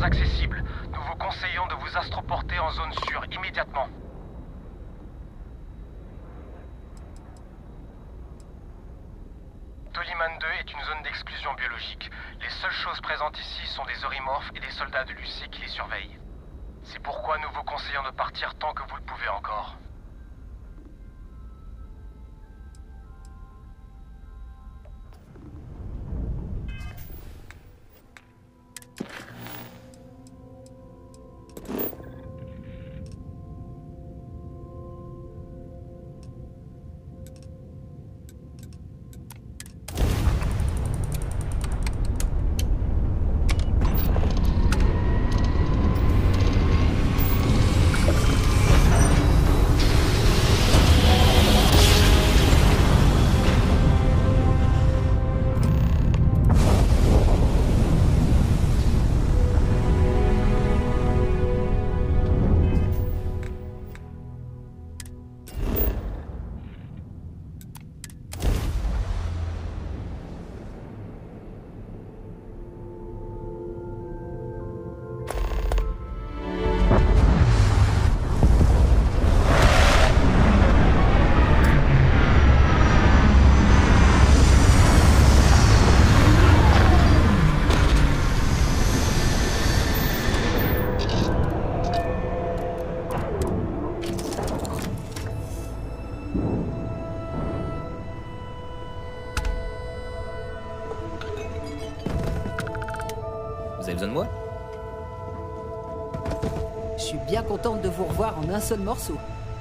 accessibles. Nous vous conseillons de vous astroporter en zone sûre immédiatement. Toliman 2 est une zone d'exclusion biologique. Les seules choses présentes ici sont des orimorphes et des soldats de l'UC qui les surveillent. C'est pourquoi nous vous conseillons de partir tant que vous le pouvez encore. Vous avez besoin de moi? Je suis bien contente de vous revoir en un seul morceau.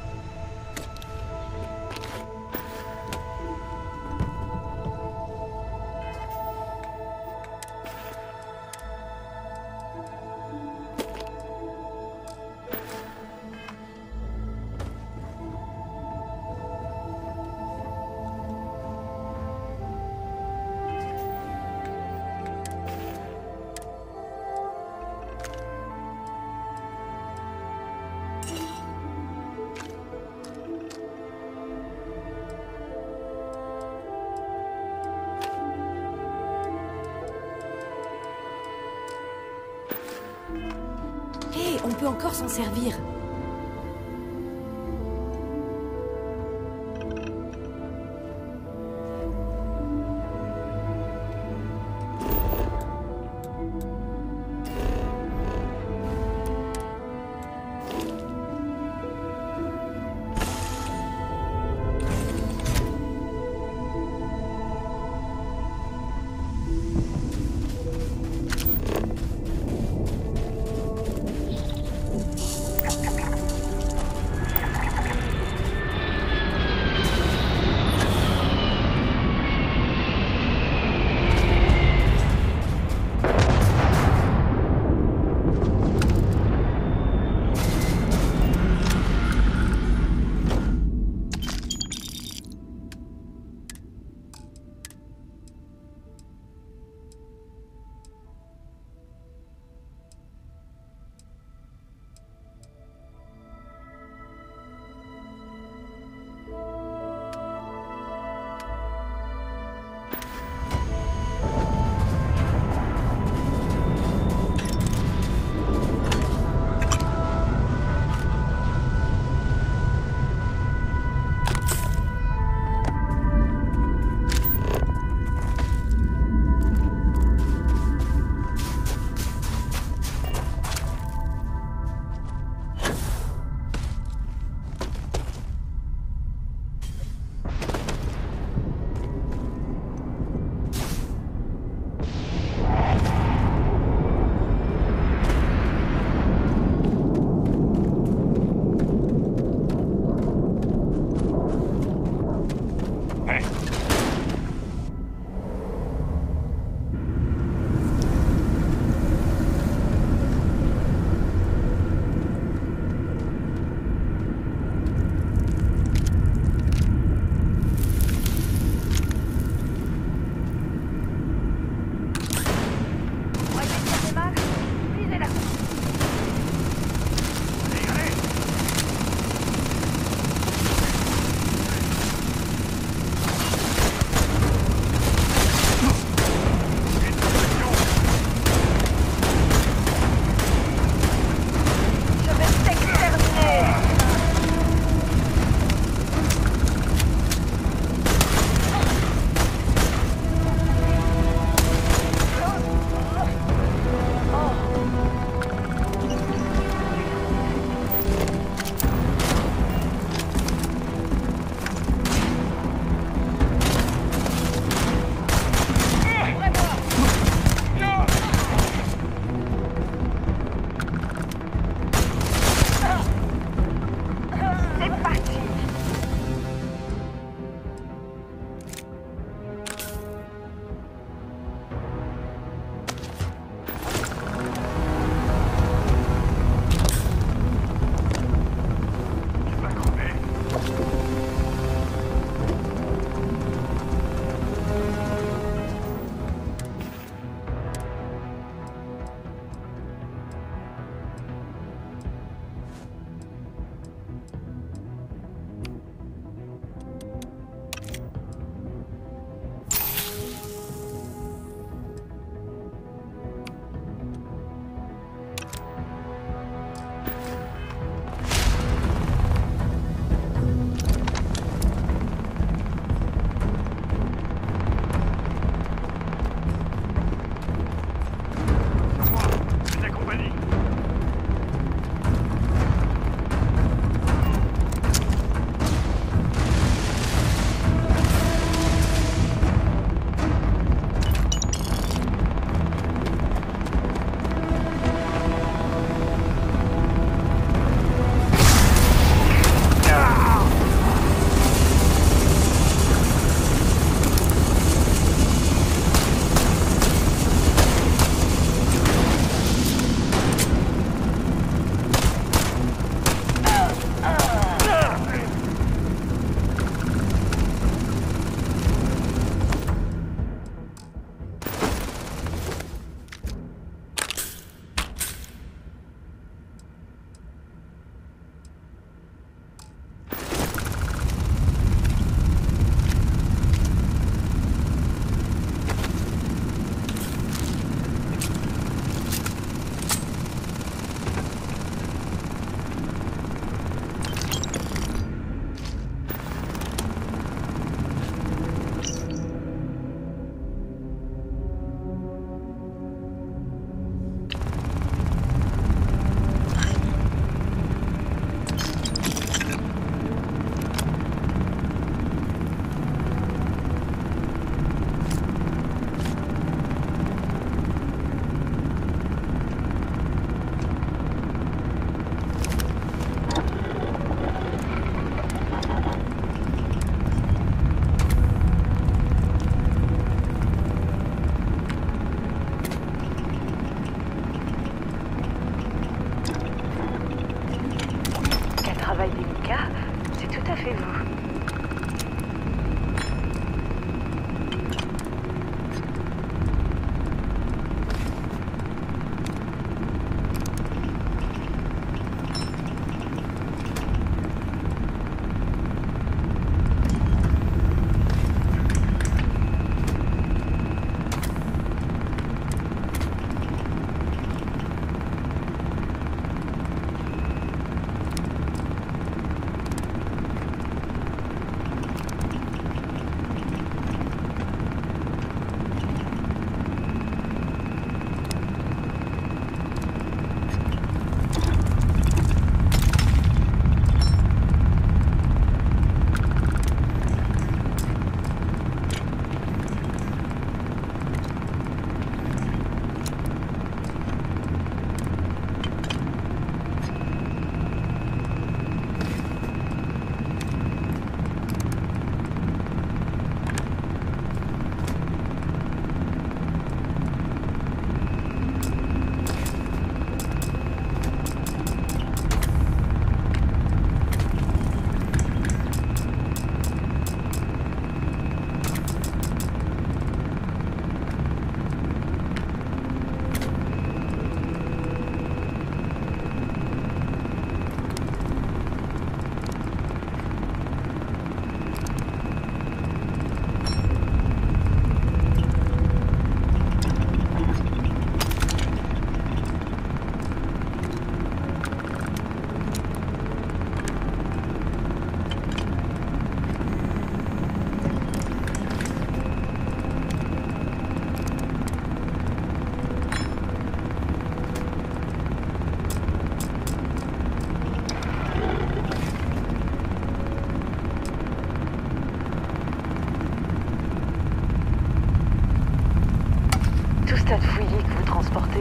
Hé, on peut encore s'en servir.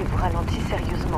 vous ralentit sérieusement.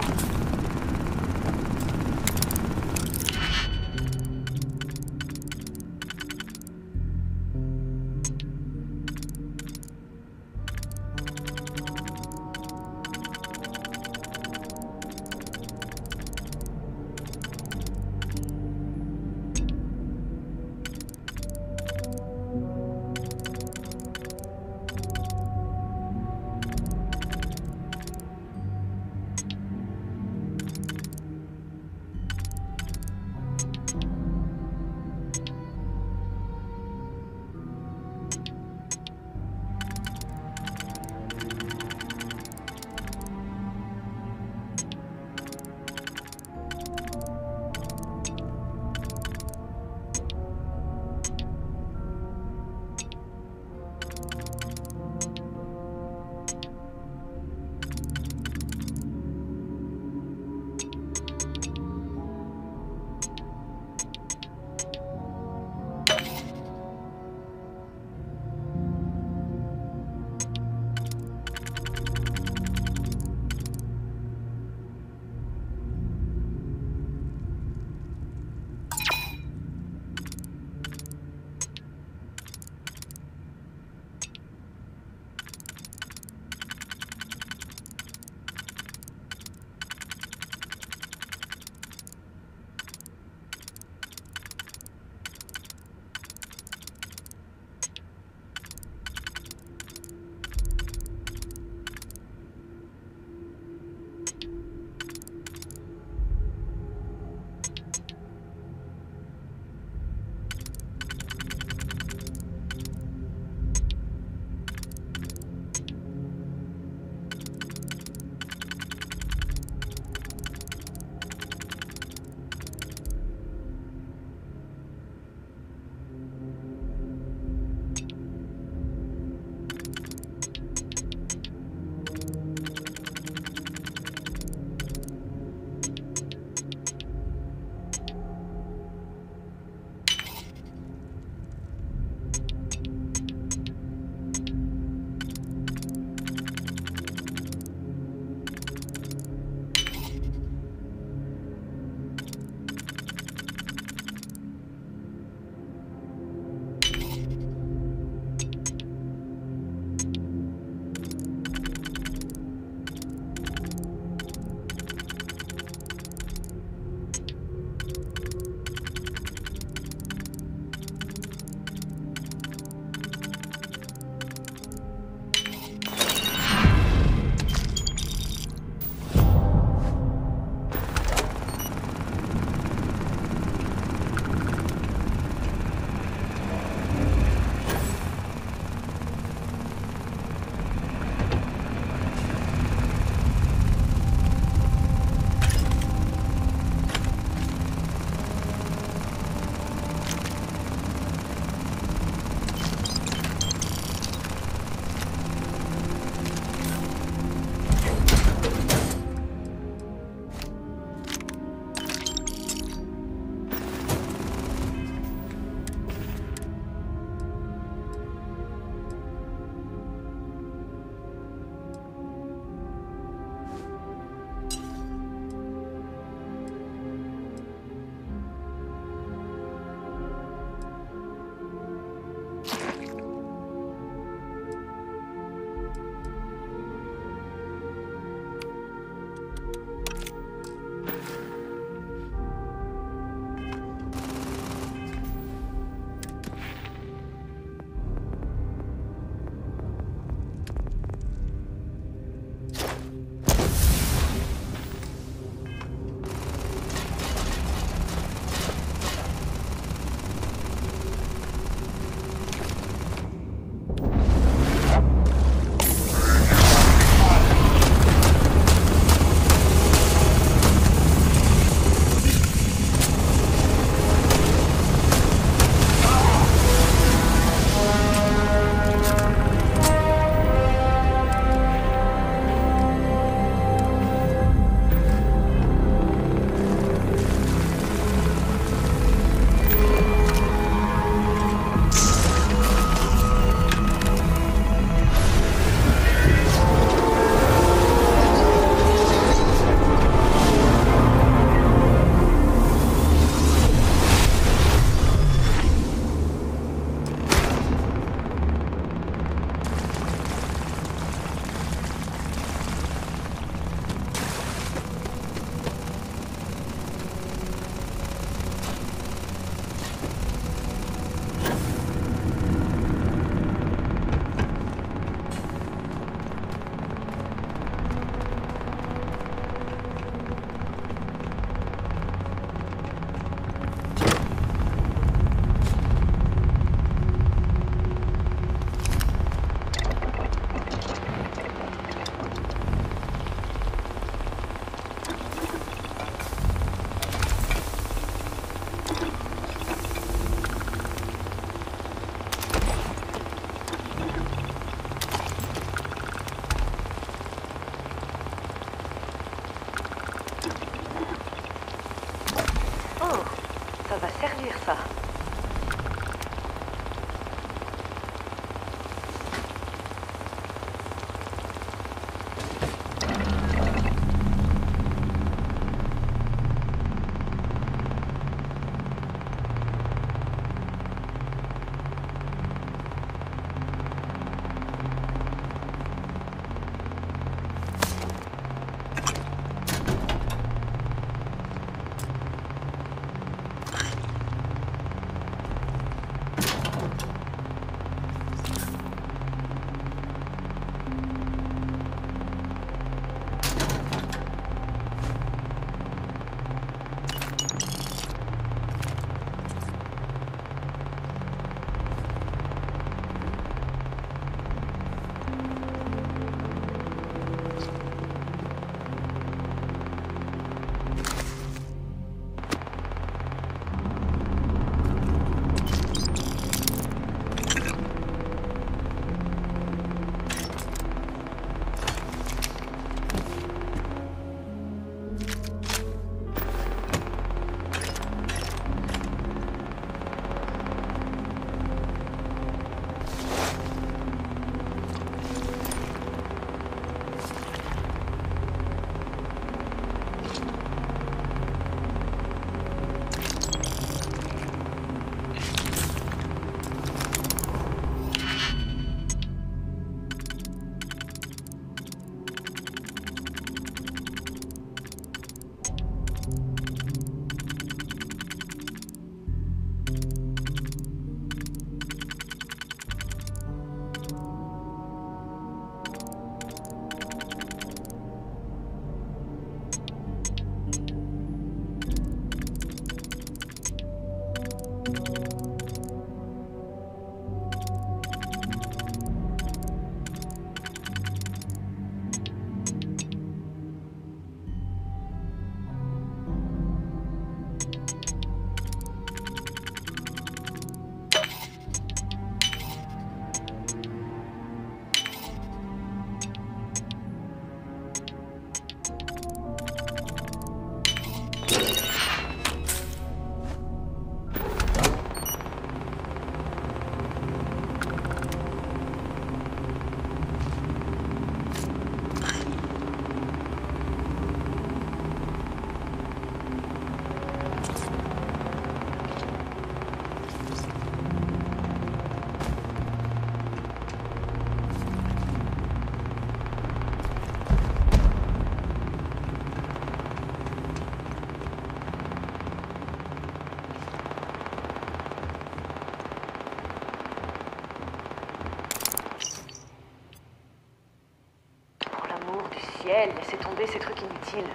Laissez tomber ces trucs inutiles.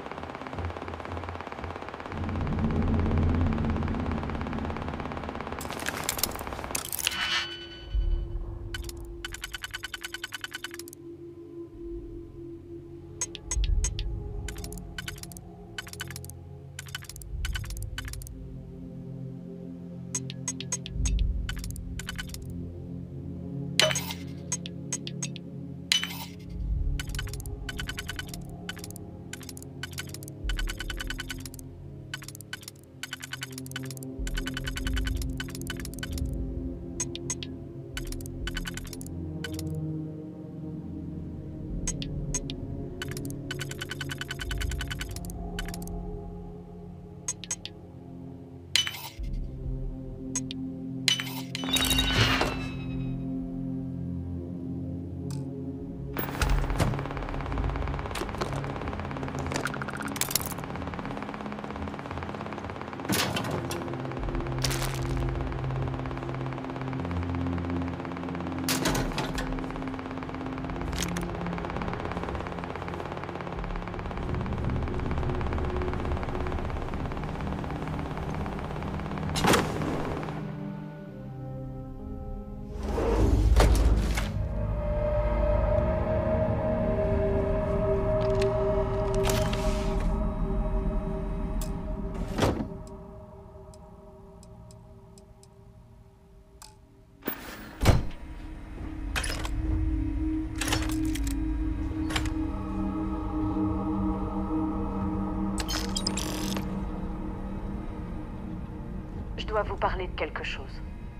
Je dois vous parler de quelque chose.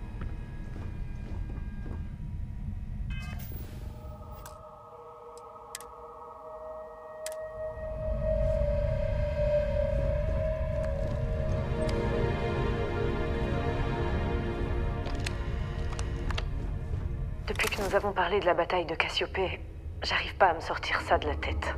Depuis que nous avons parlé de la bataille de Cassiopée, j'arrive pas à me sortir ça de la tête.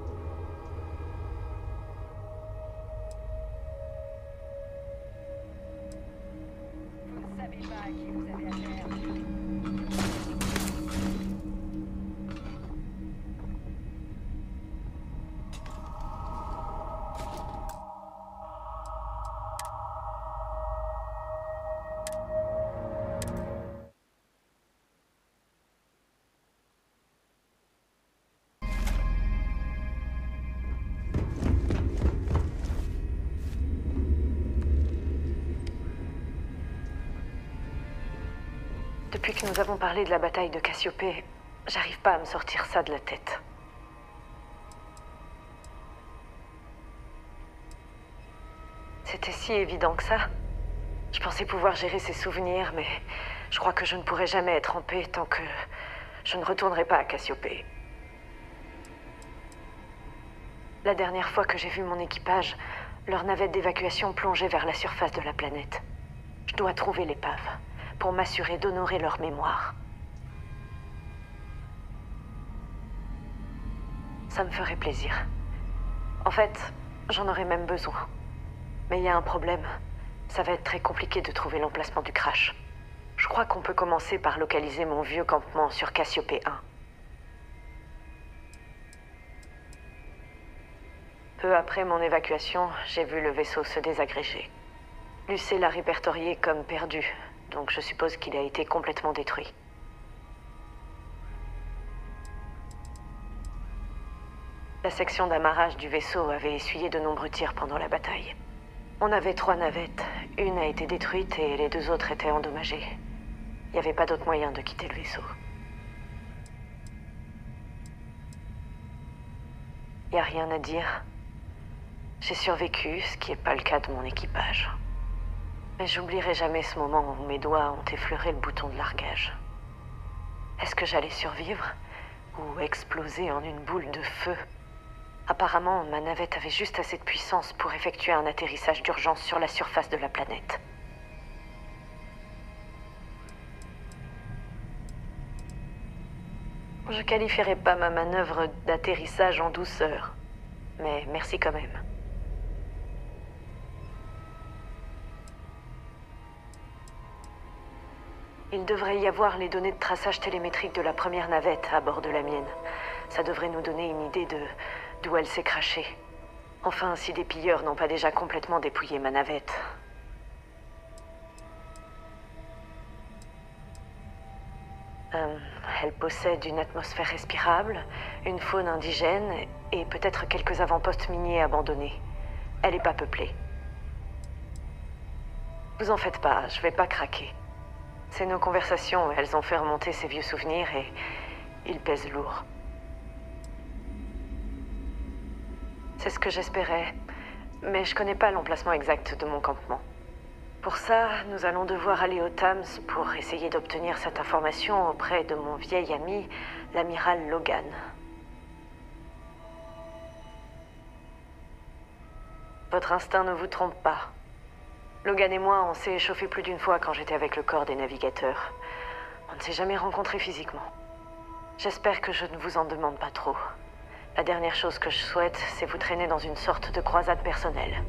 Depuis que nous avons parlé de la bataille de Cassiopée, j'arrive pas à me sortir ça de la tête. C'était si évident que ça. Je pensais pouvoir gérer ces souvenirs, mais je crois que je ne pourrai jamais être en paix tant que je ne retournerai pas à Cassiopée. La dernière fois que j'ai vu mon équipage, leur navette d'évacuation plongeait vers la surface de la planète. Je dois trouver l'épave pour m'assurer d'honorer leur mémoire. Ça me ferait plaisir. En fait, j'en aurais même besoin. Mais il y a un problème. Ça va être très compliqué de trouver l'emplacement du crash. Je crois qu'on peut commencer par localiser mon vieux campement sur Cassiopée 1. Peu après mon évacuation, j'ai vu le vaisseau se désagréger. Lucé l'a répertorié comme perdu, donc je suppose qu'il a été complètement détruit. La section d'amarrage du vaisseau avait essuyé de nombreux tirs pendant la bataille. On avait 3 navettes. Une a été détruite et les 2 autres étaient endommagées. Il n'y avait pas d'autre moyen de quitter le vaisseau. Y a rien à dire. J'ai survécu, ce qui n'est pas le cas de mon équipage. Mais j'oublierai jamais ce moment où mes doigts ont effleuré le bouton de largage. Est-ce que j'allais survivre ou exploser en une boule de feu? Apparemment, ma navette avait juste assez de puissance pour effectuer un atterrissage d'urgence sur la surface de la planète. Je qualifierais pas ma manœuvre d'atterrissage en douceur, mais merci quand même. Il devrait y avoir les données de traçage télémétrique de la première navette à bord de la mienne. Ça devrait nous donner une idée d'où elle s'est crashée. Enfin, si des pilleurs n'ont pas déjà complètement dépouillé ma navette. Elle possède une atmosphère respirable, une faune indigène et peut-être quelques avant-postes miniers abandonnés. Elle n'est pas peuplée. Vous en faites pas, je vais pas craquer. C'est nos conversations, elles ont fait remonter ces vieux souvenirs et ils pèsent lourd. C'est ce que j'espérais, mais je connais pas l'emplacement exact de mon campement. Pour ça, nous allons devoir aller au Thames pour essayer d'obtenir cette information auprès de mon vieil ami, l'amiral Logan. Votre instinct ne vous trompe pas. Logan et moi, on s'est échauffé plus d'une fois quand j'étais avec le corps des navigateurs. On ne s'est jamais rencontrés physiquement. J'espère que je ne vous en demande pas trop. La dernière chose que je souhaite, c'est vous traîner dans une sorte de croisade personnelle.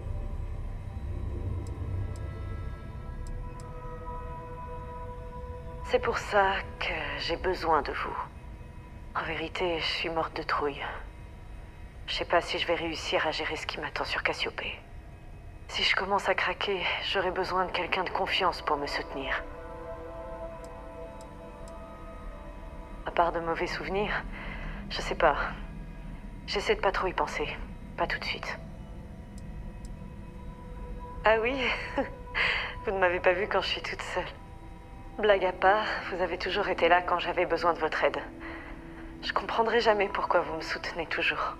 C'est pour ça que j'ai besoin de vous. En vérité, je suis morte de trouille. Je sais pas si je vais réussir à gérer ce qui m'attend sur Cassiopée. Si je commence à craquer, j'aurai besoin de quelqu'un de confiance pour me soutenir. À part de mauvais souvenirs, je sais pas. J'essaie de pas trop y penser. Pas tout de suite. Ah oui, vous ne m'avez pas vue quand je suis toute seule. Blague à part, vous avez toujours été là quand j'avais besoin de votre aide. Je comprendrai jamais pourquoi vous me soutenez toujours.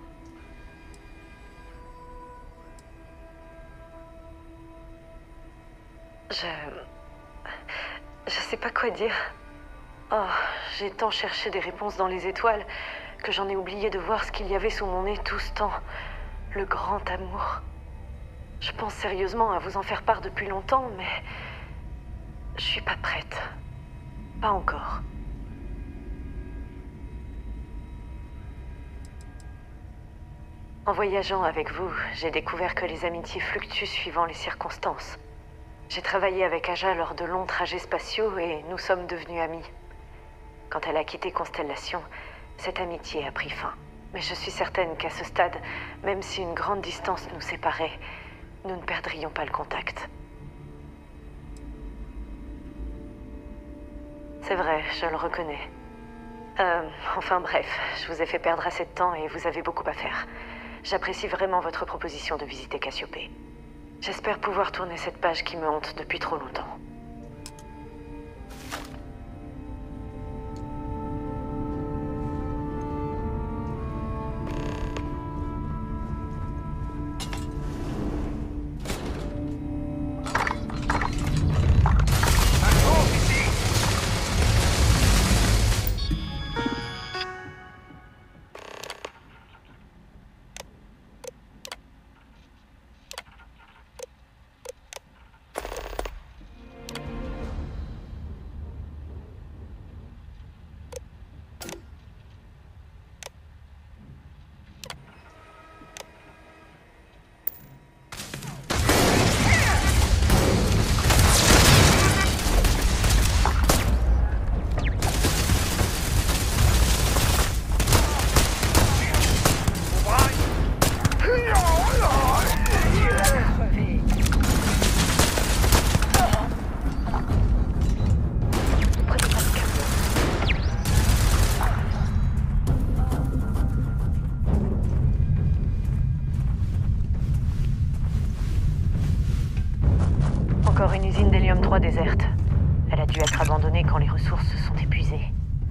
Je sais pas quoi dire. Oh, j'ai tant cherché des réponses dans les étoiles que j'en ai oublié de voir ce qu'il y avait sous mon nez tout ce temps. Le grand amour. Je pense sérieusement à vous en faire part depuis longtemps, mais je suis pas prête. Pas encore. En voyageant avec vous, j'ai découvert que les amitiés fluctuent suivant les circonstances. J'ai travaillé avec Aja lors de longs trajets spatiaux et nous sommes devenus amis. Quand elle a quitté Constellation, cette amitié a pris fin. Mais je suis certaine qu'à ce stade, même si une grande distance nous séparait, nous ne perdrions pas le contact. C'est vrai, je le reconnais. Enfin bref, je vous ai fait perdre assez de temps et vous avez beaucoup à faire. J'apprécie vraiment votre proposition de visiter Cassiopée. J'espère pouvoir tourner cette page qui me hante depuis trop longtemps. Encore une usine d'hélium 3 déserte. Elle a dû être abandonnée quand les ressources se sont épuisées.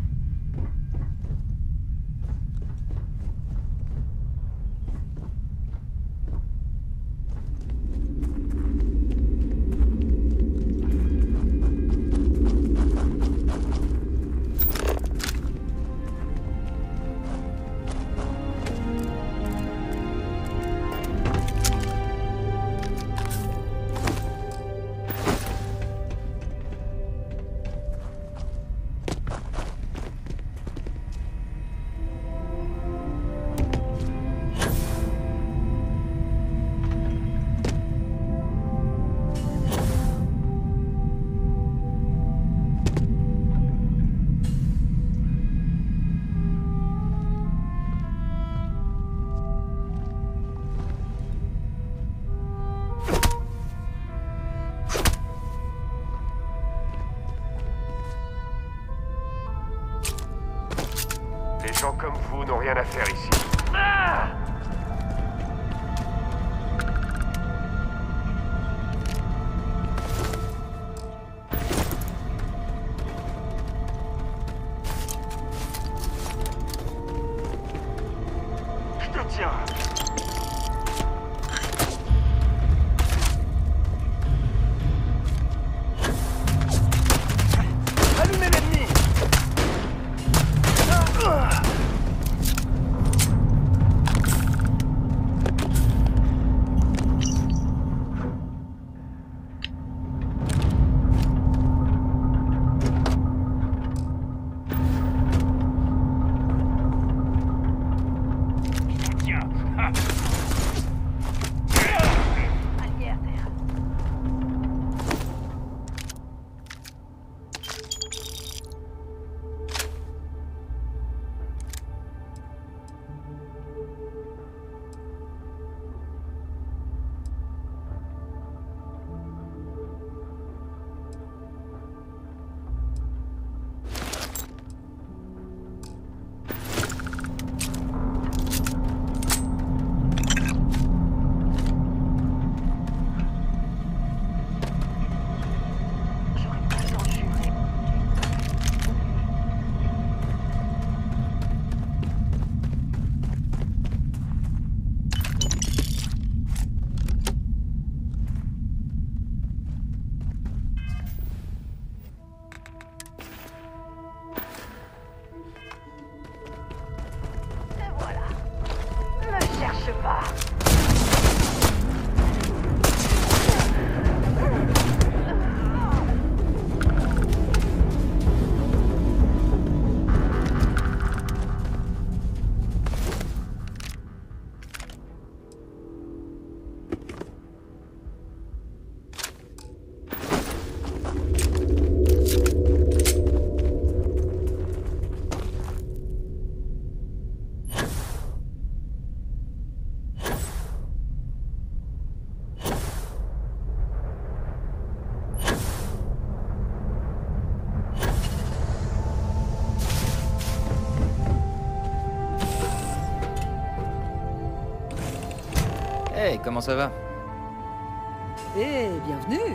Les gens comme vous n'ont rien à faire ici. Je te tiens. Allumez l'ennemi. Hey, comment ça va? Eh, bienvenue.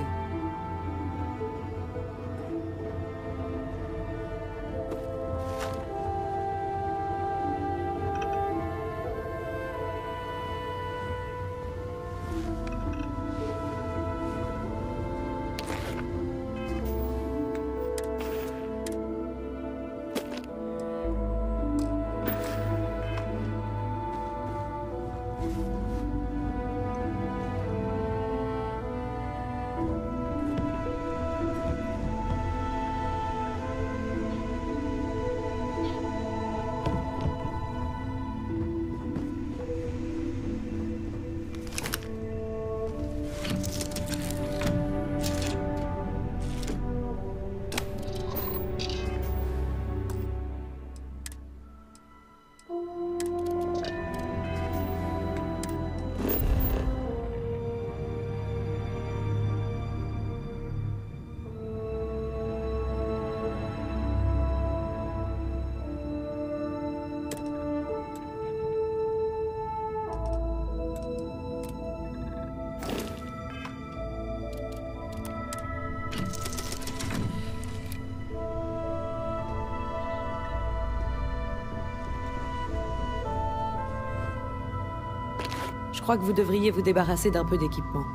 crois que vous devriez vous débarrasser d'un peu d'équipement.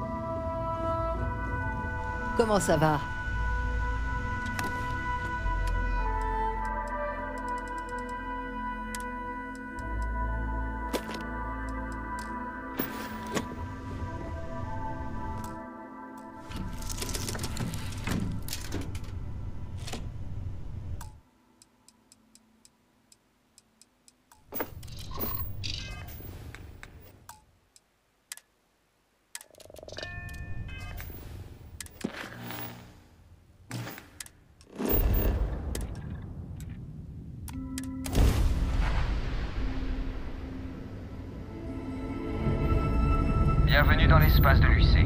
Comment ça va? Bienvenue dans l'espace de l'UC.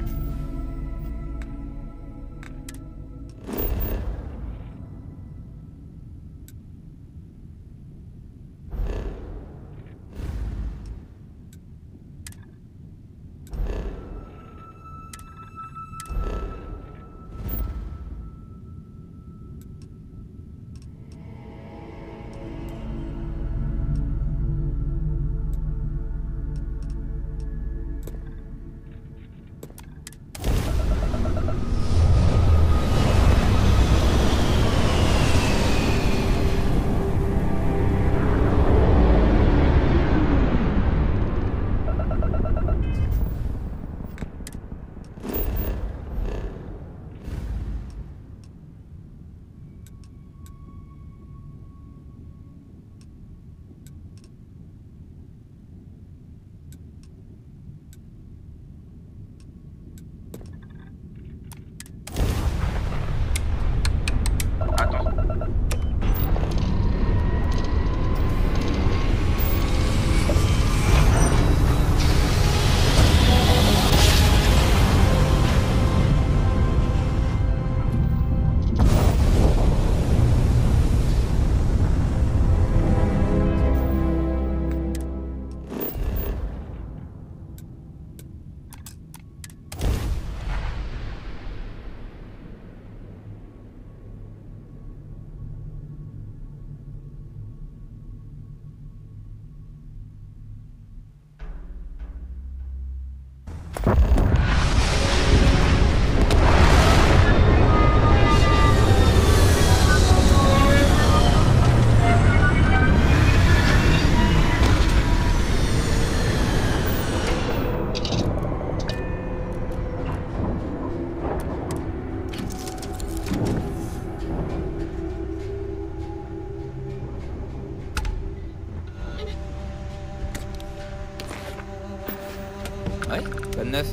Ouais, pas de neuf.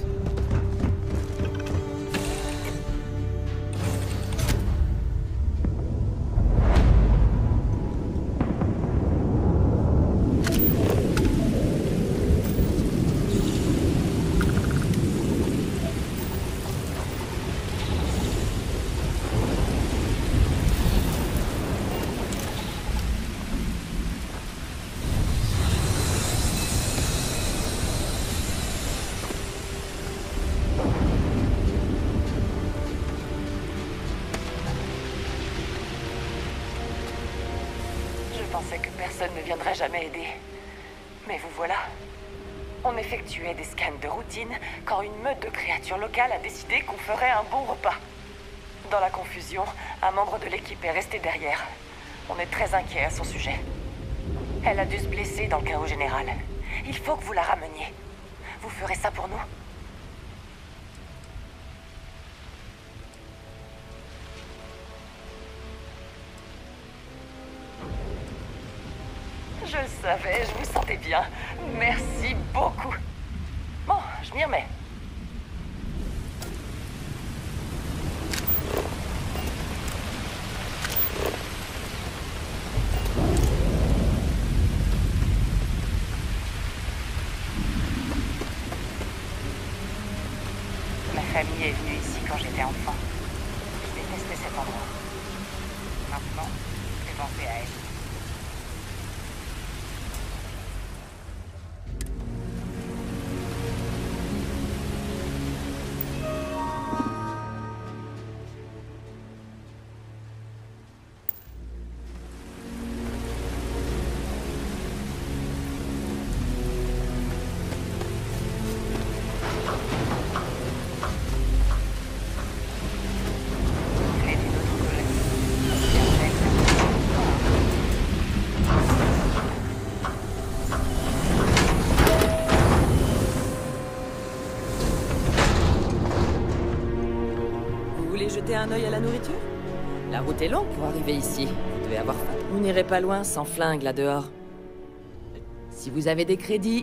Je pensais que personne ne viendrait jamais aider. Mais vous voilà. On effectuait des scans de routine quand une meute de créatures locales a décidé qu'on ferait un bon repas. Dans la confusion, un membre de l'équipe est resté derrière. On est très inquiet à son sujet. Elle a dû se blesser dans le chaos général. Il faut que vous la rameniez. Vous ferez ça pour nous? Je le savais, je vous sentais bien. Merci beaucoup. Bon, je m'y remets. Ma famille est venue ici quand j'étais enfant. Je détestais cet endroit. Maintenant, j'ai pensé à elle. jeter un œil à la nourriture? La route est longue pour arriver ici. Vous devez avoir faim. Vous n'irez pas loin sans flingue là dehors. Si vous avez des crédits...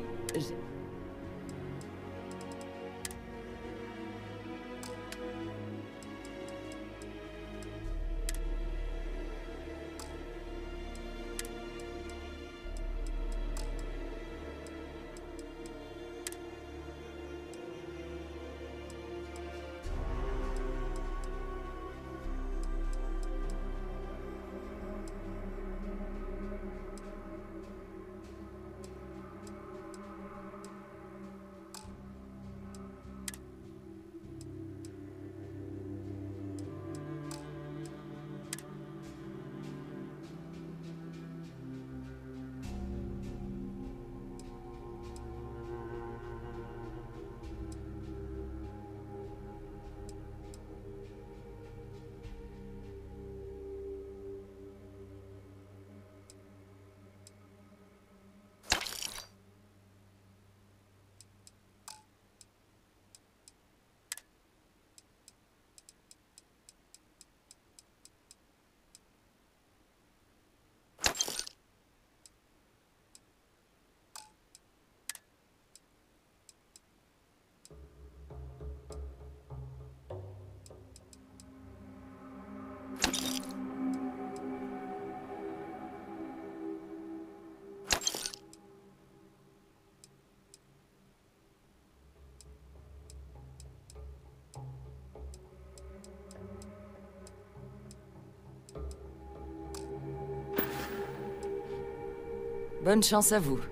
Bonne chance à vous.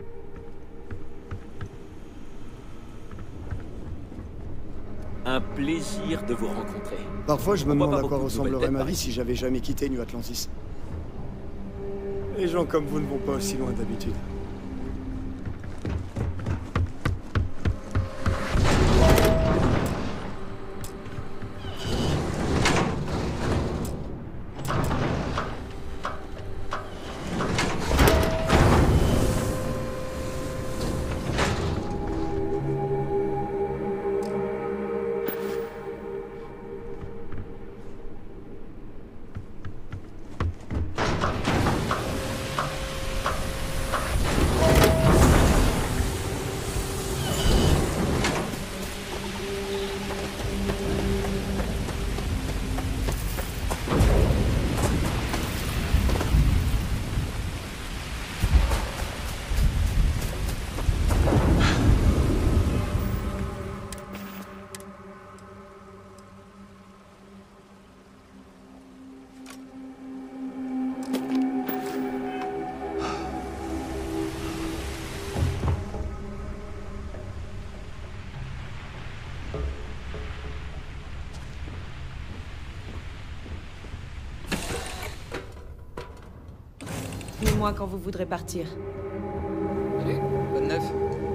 Un plaisir de vous rencontrer. Parfois, je me On voit demande pas à quoi beaucoup de ressemblerait nouvelles ma têtes vie si j'avais jamais quitté New Atlantis. Les gens comme vous ne vont pas aussi loin d'habitude. Dites-moi quand vous voudrez partir. Allez, bonne neuf.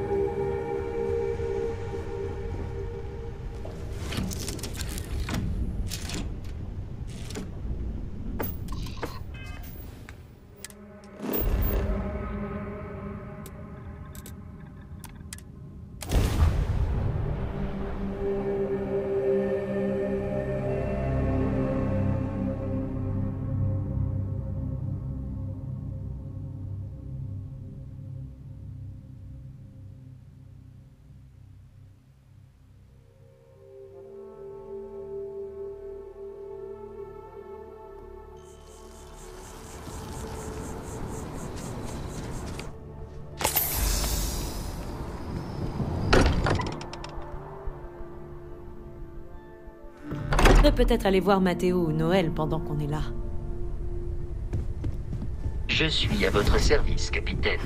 On pourrait peut-être aller voir Mathéo ou Noël pendant qu'on est là. Je suis à votre service, capitaine.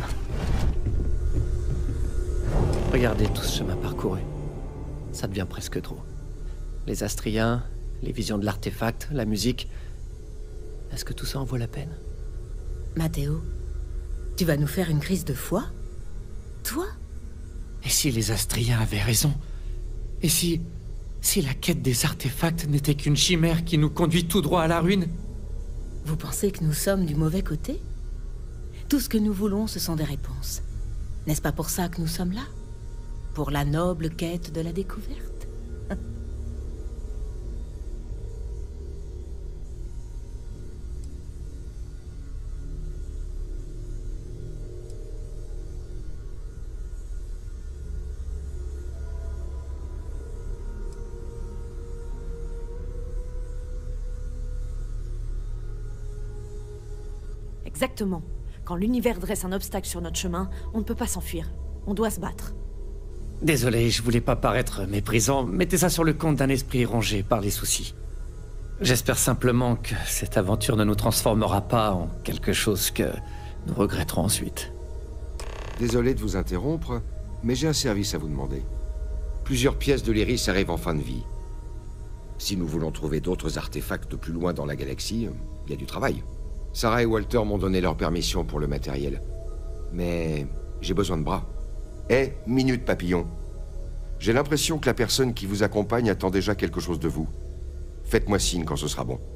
Regardez tout ce chemin parcouru. Ça devient presque trop. Les Astriens, les visions de l'artefact, la musique... Est-ce que tout ça en vaut la peine? Mathéo, tu vas nous faire une crise de foi? Toi? Et si les Astriens avaient raison? Et si la quête des artefacts n'était qu'une chimère qui nous conduit tout droit à la ruine? Vous pensez que nous sommes du mauvais côté? Tout ce que nous voulons, ce sont des réponses. N'est-ce pas pour ça que nous sommes là? Pour la noble quête de la découverte? Exactement. Quand l'univers dresse un obstacle sur notre chemin, on ne peut pas s'enfuir. On doit se battre. Désolé, je voulais pas paraître méprisant. Mettez ça sur le compte d'un esprit rongé par les soucis. J'espère simplement que cette aventure ne nous transformera pas en quelque chose que nous regretterons ensuite. Désolé de vous interrompre, mais j'ai un service à vous demander. Plusieurs pièces de l'Iris arrivent en fin de vie. Si nous voulons trouver d'autres artefacts plus loin dans la galaxie, il y a du travail. Sarah et Walter m'ont donné leur permission pour le matériel. Mais j'ai besoin de bras. Minute papillon. J'ai l'impression que la personne qui vous accompagne attend déjà quelque chose de vous. Faites-moi signe quand ce sera bon.